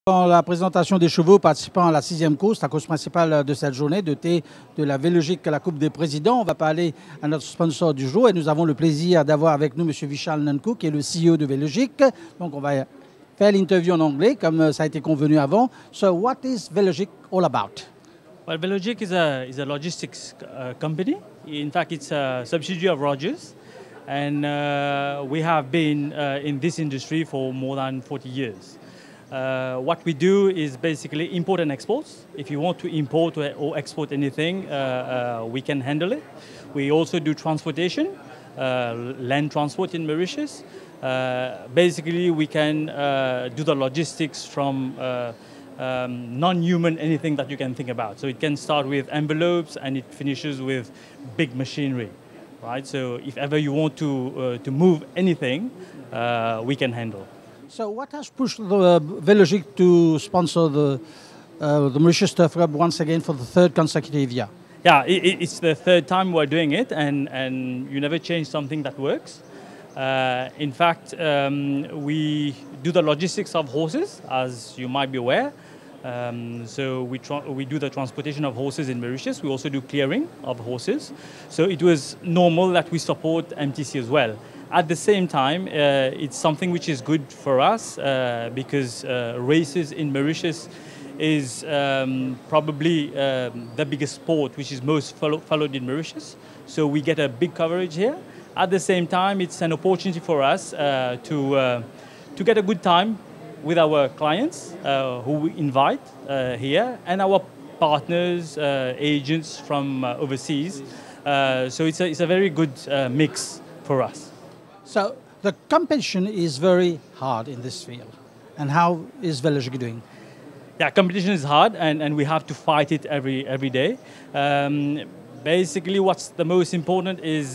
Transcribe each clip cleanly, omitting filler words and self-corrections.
Dans la présentation des chevaux participant à la 6e course, la course principale de cette journée, de thé de la Vélogique à la Coupe des Présidents, on va parler à notre sponsor du jour et nous avons le plaisir d'avoir avec nous M. Vishal Nanku qui est le CEO de Vélogique. Donc on va faire l'interview en anglais comme ça a été convenu avant. So what is Vélogique all about? Well, Velogic is a logistics company. In fact, it's a subsidiary of Rogers. And we have been in this industry for more than 40 years. What we do is basically import and exports. If you want to import or export anything, we can handle it. We also do transportation, land transport in Mauritius. Basically, we can do the logistics from non-human anything that you can think about. So it can start with envelopes and it finishes with big machinery, right? So if ever you want to move anything, we can handle. So what has pushed the Vélogique to sponsor the Mauritius Turf Club once again for the third consecutive year? Yeah, it's the third time we're doing it, and you never change something that works. In fact, we do the logistics of horses, as you might be aware. So we do the transportation of horses in Mauritius. We also do clearing of horses. So it was normal that we support MTC as well. At the same time, it's something which is good for us because races in Mauritius is probably the biggest sport which is most followed in Mauritius. So we get a big coverage here. At the same time, it's an opportunity for us to get a good time with our clients who we invite here and our partners, agents from overseas. So it's a very good mix for us. So the competition is very hard in this field. And how is Vélogique doing? Yeah, competition is hard and we have to fight it every day. Basically, what's the most important is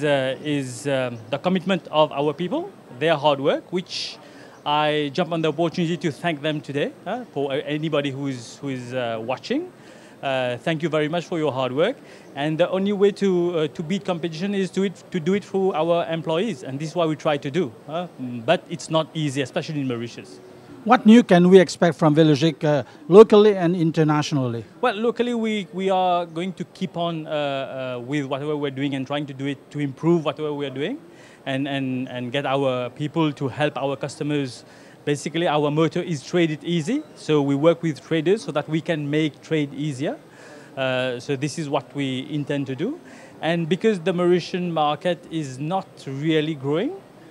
the commitment of our people, their hard work, which I jump on the opportunity to thank them today for anybody who is watching. Thank you very much for your hard work. And the only way to beat competition is to do it through our employees, and this is what we try to do. But it's not easy, especially in Mauritius. What new can we expect from Vélogique locally and internationally? Well, locally we are going to keep on with whatever we're doing and trying to do it to improve whatever we're doing and get our people to help our customers. Basically, our motto is trade it easy. So we work with traders so that we can make trade easier. So this is what we intend to do. And because the Mauritian market is not really growing,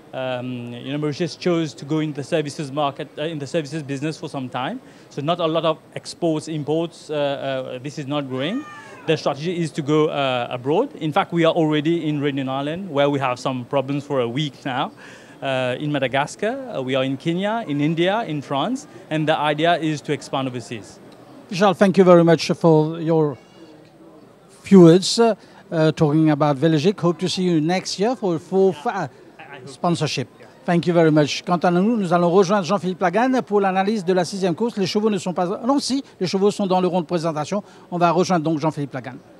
Mauritius chose to go in the services market, in the services business for some time. So not a lot of exports, imports, this is not growing. The strategy is to go abroad. In fact, we are already in Réunion Island, where we have some problems for a week now. In Madagascar, we are in Kenya, in India, in France, and the idea is to expand overseas. Vishal, thank you very much for your few words talking about Vélogique. Hope to see you next year for a full sponsorship. Thank you very much. Quant à nous, nous allons rejoindre Jean-Philippe Lagan pour l'analyse de la 6e course. Les chevaux ne sont pas... Non, si, les chevaux sont dans le rond de présentation. On va rejoindre donc Jean-Philippe Lagan.